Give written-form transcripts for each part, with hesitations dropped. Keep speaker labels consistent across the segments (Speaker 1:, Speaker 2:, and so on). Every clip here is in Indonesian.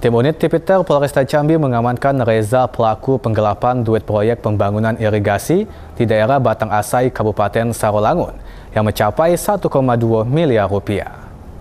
Speaker 1: Tim unit Tipiter Polresta Jambi mengamankan Reza, pelaku penggelapan duit proyek pembangunan irigasi di daerah Batang Asai, Kabupaten Sarolangun, yang mencapai 1,2 miliar rupiah.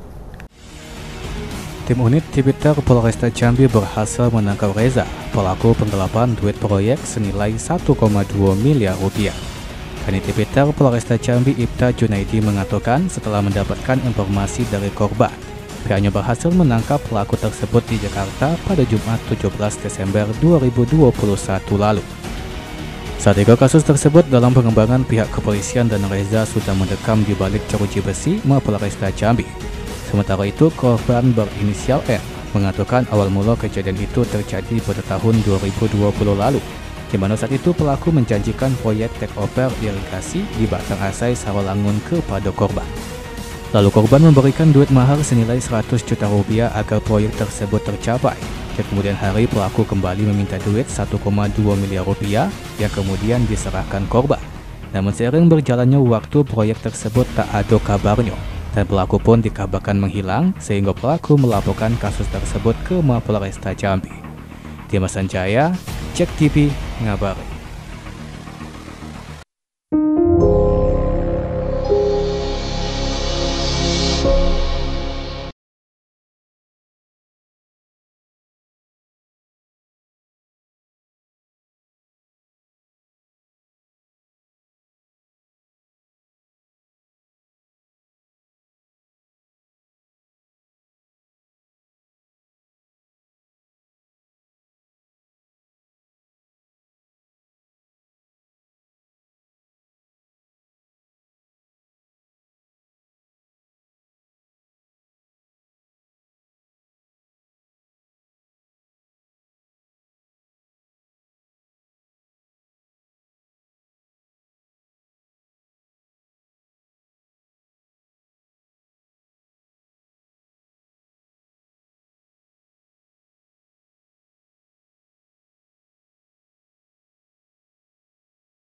Speaker 1: Tim unit Tipiter Polresta Jambi berhasil menangkap Reza, pelaku penggelapan duit proyek senilai 1,2 miliar rupiah. Kanit Tipiter Polresta Jambi Ibta Junaidi mengatakan setelah mendapatkan informasi dari korban, pihaknya berhasil menangkap pelaku tersebut di Jakarta pada Jumat 17 Desember 2021 lalu. Saat itu kasus tersebut dalam pengembangan pihak kepolisian dan Reza sudah mendekam di balik jeruji besi Mapolresta Jambi. Sementara itu, korban berinisial N mengatakan awal mula kejadian itu terjadi pada tahun 2020 lalu, di mana saat itu pelaku menjanjikan proyek take-over irigasi di Batang Asai, Sarolangun kepada korban. Lalu korban memberikan duit mahar senilai 100 juta rupiah agar proyek tersebut tercapai. Dan kemudian hari pelaku kembali meminta duit 1,2 miliar rupiah yang kemudian diserahkan korban. Namun seiring berjalannya waktu, proyek tersebut tak ada kabarnya. Dan pelaku pun dikabarkan menghilang, sehingga pelaku melaporkan kasus tersebut ke Mapolresta Jambi. Dimas Sanjaya, Cek TV, ngabari.